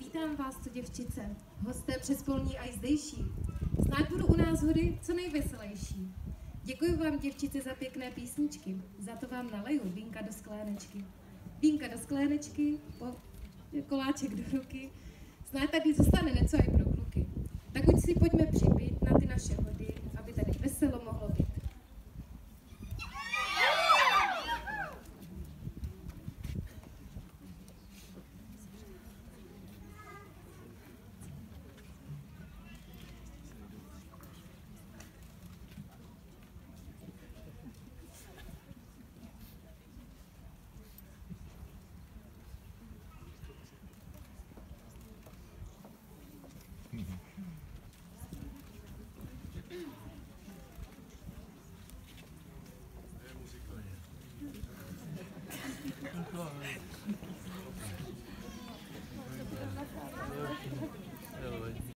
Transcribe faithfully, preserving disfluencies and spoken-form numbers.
Vítám vás tu, děvčice, hosté přespolní a i zdejší. Snad budu u nás hody co nejveselější. Děkuji vám, děvčice, za pěkné písničky. Za to vám naleju vínka do sklénečky. Vínka do sklénečky, po koláček do ruky. Snad tady zůstane něco i pro kluky. Tak už si pojďme připít na ty naše hody, aby tady veselo mohlo být.